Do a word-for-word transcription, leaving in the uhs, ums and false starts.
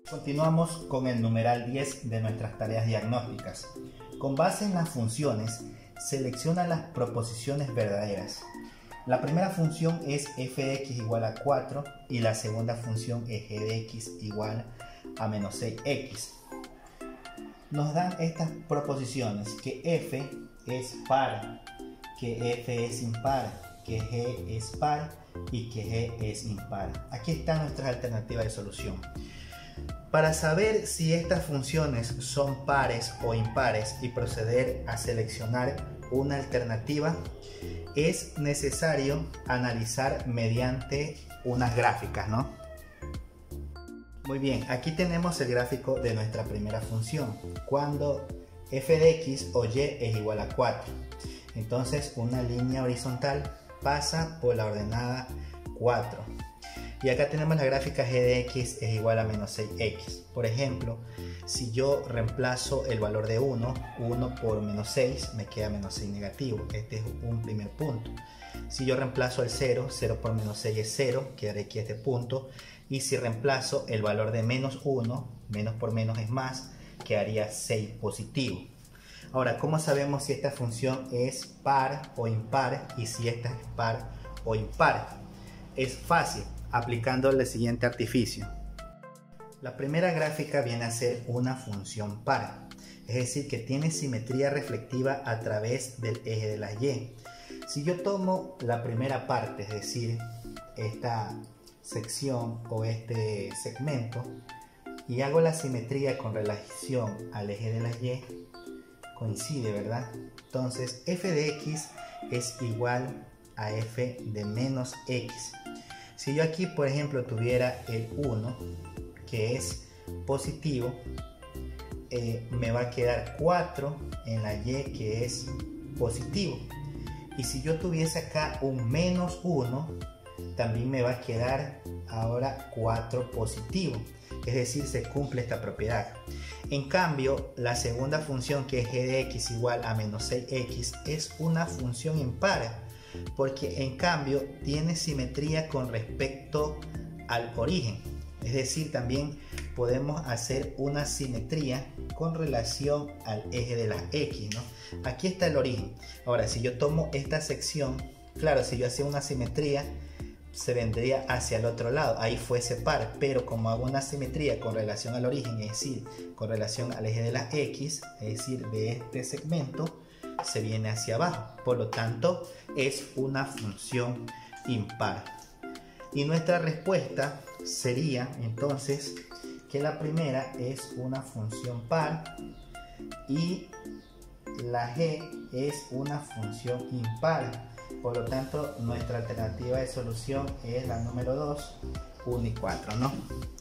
Continuamos con el numeral diez de nuestras tareas diagnósticas. Con base en las funciones, selecciona las proposiciones verdaderas. La primera función es f de x igual a cuatro y la segunda función es g de x igual a menos seis x. Nos dan estas proposiciones, que f es par, que f es impar, que g es par y que g es impar. Aquí están nuestras alternativas de solución. Para saber si estas funciones son pares o impares y proceder a seleccionar una alternativa, es necesario analizar mediante unas gráficas, ¿no? Muy bien, aquí tenemos el gráfico de nuestra primera función, cuando f de x o y es igual a cuatro. Entonces una línea horizontal pasa por la ordenada cuatro. Y acá tenemos la gráfica g de x es igual a menos seis x. Por ejemplo, si yo reemplazo el valor de uno, uno por menos seis, me queda menos seis negativo. Este es un primer punto. Si yo reemplazo el cero, cero por menos seis es cero, quedará aquí este punto. Y si reemplazo el valor de menos uno, menos por menos es más, quedaría seis positivo. Ahora, ¿cómo sabemos si esta función es par o impar y si esta es par o impar? Es fácil, aplicando el siguiente artificio. La primera gráfica viene a ser una función par, es decir, que tiene simetría reflectiva a través del eje de la y. Si yo tomo la primera parte, es decir, esta sección o este segmento, y hago la simetría con relación al eje de la y, coincide, ¿verdad? Entonces f de x es igual a f de menos x. Si yo aquí, por ejemplo, tuviera el uno, que es positivo, eh, me va a quedar cuatro en la y, que es positivo. Y si yo tuviese acá un menos uno, también me va a quedar ahora cuatro positivo. Es decir, se cumple esta propiedad. En cambio, la segunda función, que es g de x igual a menos seis x, es una función impar, porque en cambio tiene simetría con respecto al origen. Es decir, también podemos hacer una simetría con relación al eje de la x, ¿no? Aquí está el origen. Ahora, si yo tomo esta sección, claro, si yo hacía una simetría, se vendría hacia el otro lado, ahí fuese par, pero como hago una simetría con relación al origen, es decir, con relación al eje de la x, es decir, de este segmento, se viene hacia abajo. Por lo tanto, es una función impar. Y nuestra respuesta sería entonces que la primera es una función par y la g es una función impar. Por lo tanto, nuestra alternativa de solución es la número dos, uno y cuatro, ¿no?